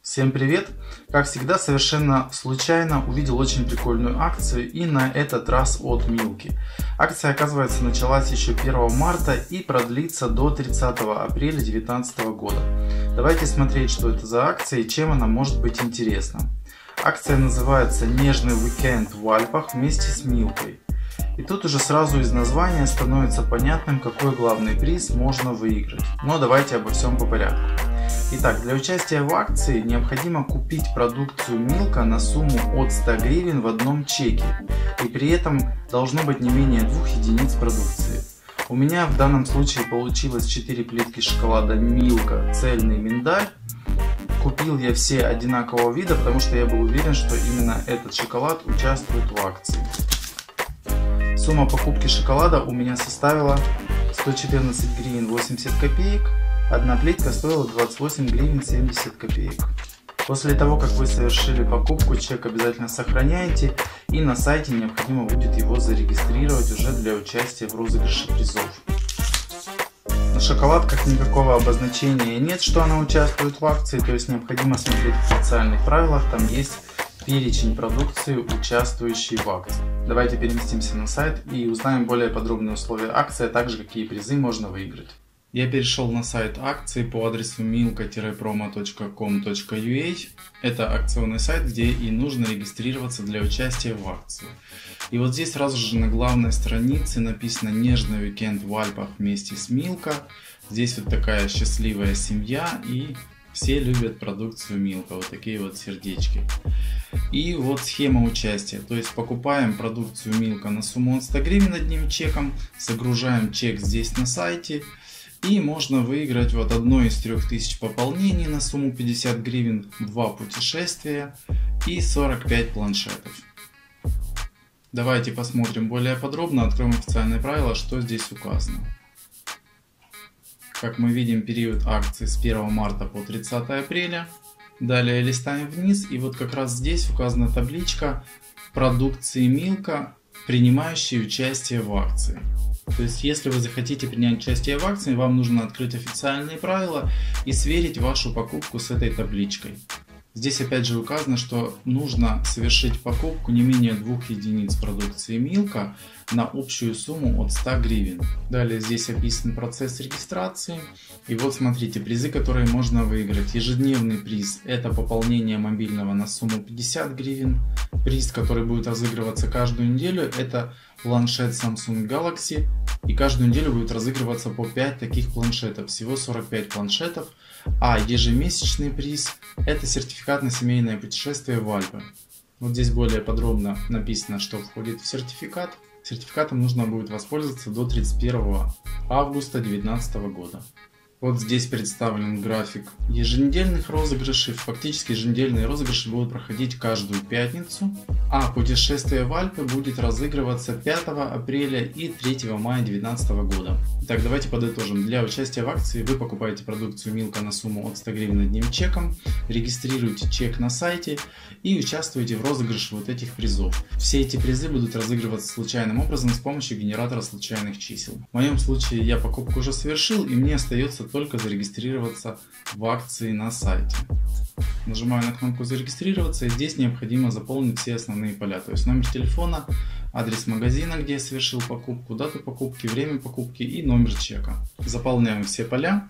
Всем привет! Как всегда, совершенно случайно увидел очень прикольную акцию, и на этот раз от Милки. Акция, оказывается, началась еще 1 марта и продлится до 30 апреля 2019 года. Давайте смотреть, что это за акция и чем она может быть интересна. Акция называется «Нежный уикенд в Альпах вместе с Милкой». И тут уже сразу из названия становится понятным, какой главный приз можно выиграть. Но давайте обо всем по порядку. Итак, для участия в акции необходимо купить продукцию Милка на сумму от 100 гривен в одном чеке. И при этом должно быть не менее 2 единиц продукции. У меня в данном случае получилось 4 плитки шоколада Милка цельный миндаль. Купил я все одинакового вида, потому что я был уверен, что именно этот шоколад участвует в акции. Сумма покупки шоколада у меня составила 114 гривен 80 копеек. Одна плитка стоила 28 гривен 70 копеек. После того, как вы совершили покупку, чек обязательно сохраняйте, и на сайте необходимо будет его зарегистрировать уже для участия в розыгрыше призов. На шоколадках никакого обозначения нет, что она участвует в акции, то есть необходимо смотреть в официальных правилах, там есть перечень продукции, участвующей в акции. Давайте переместимся на сайт и узнаем более подробные условия акции, а также какие призы можно выиграть. Я перешел на сайт акции по адресу milka-promo.com.ua. Это акционный сайт, где и нужно регистрироваться для участия в акции. И вот здесь сразу же на главной странице написано «Нежный уикенд в Альпах вместе с Милка». Здесь вот такая счастливая семья, и все любят продукцию Милка. Вот такие вот сердечки. И вот схема участия. То есть покупаем продукцию Милка на сумму от 100 гривен одним чеком, загружаем чек здесь на сайте. И можно выиграть вот одно из 3000 пополнений на сумму 50 гривен, 2 путешествия и 45 планшетов. Давайте посмотрим более подробно, откроем официальные правила, что здесь указано. Как мы видим, период акции с 1 марта по 30 апреля. Далее листаем вниз, и вот как раз здесь указана табличка продукции Милка, принимающей участие в акции. То есть, если вы захотите принять участие в акции, вам нужно открыть официальные правила и сверить вашу покупку с этой табличкой. Здесь опять же указано, что нужно совершить покупку не менее 2 единиц продукции Милка на общую сумму от 100 гривен. Далее здесь описан процесс регистрации. И вот смотрите, призы, которые можно выиграть. Ежедневный приз — это пополнение мобильного на сумму 50 гривен. Приз, который будет разыгрываться каждую неделю, это планшет Samsung Galaxy. И каждую неделю будет разыгрываться по 5 таких планшетов, всего 45 планшетов. А ежемесячный приз — это сертификат на семейное путешествие в Альпы. Вот здесь более подробно написано, что входит в сертификат. Сертификатом нужно будет воспользоваться до 31 августа 2019 года. Вот здесь представлен график еженедельных розыгрышей. Фактически еженедельные розыгрыши будут проходить каждую пятницу, а путешествие в Альпы будет разыгрываться 5 апреля и 3 мая 2019 года. Итак, давайте подытожим. Для участия в акции вы покупаете продукцию Милка на сумму от 100 гривен одним чеком, регистрируете чек на сайте и участвуете в розыгрыше вот этих призов. Все эти призы будут разыгрываться случайным образом с помощью генератора случайных чисел. В моем случае я покупку уже совершил, и мне остается только зарегистрироваться в акции на сайте. Нажимаю на кнопку «Зарегистрироваться», и здесь необходимо заполнить все основные поля, то есть номер телефона, адрес магазина, где я совершил покупку, дату покупки, время покупки и номер чека. Заполняем все поля.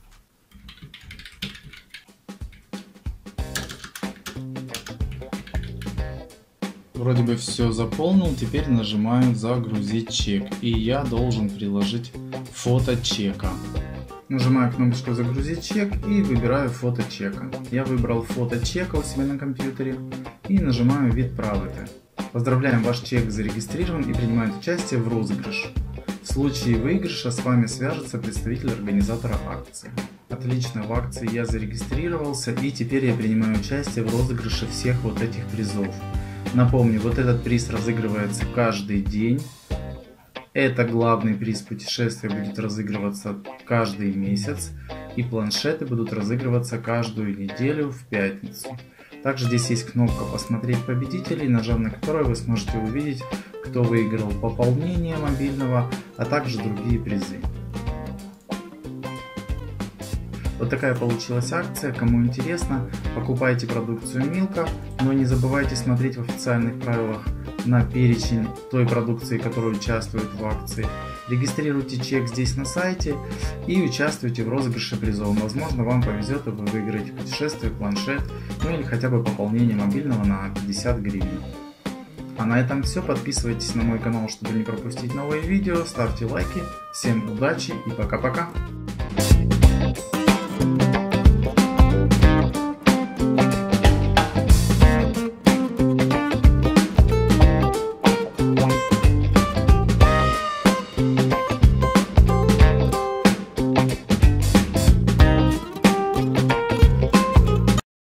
Вроде бы все заполнил, теперь нажимаю «Загрузить чек», и я должен приложить фото чека. Нажимаю кнопочку «Загрузить чек» и выбираю фото чека. Я выбрал фото чека у себя на компьютере и нажимаю «Вид правыты». Поздравляем, ваш чек зарегистрирован и принимает участие в розыгрыше. В случае выигрыша с вами свяжется представитель организатора акции. Отлично, в акции я зарегистрировался, и теперь я принимаю участие в розыгрыше всех вот этих призов. Напомню, вот этот приз разыгрывается каждый день. Это главный приз путешествия будет разыгрываться каждый месяц, и планшеты будут разыгрываться каждую неделю в пятницу. Также здесь есть кнопка «Посмотреть победителей», нажав на которую вы сможете увидеть, кто выиграл пополнение мобильного, а также другие призы. Вот такая получилась акция. Кому интересно, покупайте продукцию Milka, но не забывайте смотреть в официальных правилах на перечень той продукции, которая участвует в акции. Регистрируйте чек здесь на сайте и участвуйте в розыгрыше призов. Возможно, вам повезет и вы выиграете путешествие, планшет, ну или хотя бы пополнение мобильного на 50 гривен. А на этом все. Подписывайтесь на мой канал, чтобы не пропустить новые видео, ставьте лайки. Всем удачи и пока-пока!